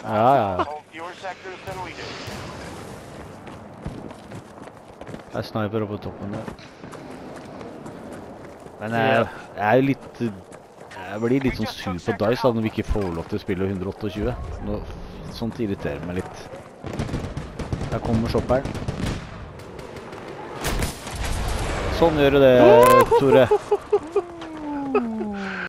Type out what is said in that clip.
Ja. Hold fewer sectors than we do. Det er sniper oppe på toppen der. Men jeg er litt... Jeg blir litt sånn sur på DICE da, når vi ikke får lov til å spille 128. Sånt irriterer meg litt. Der kommer shopperen. Sånn gjør du det, Tore.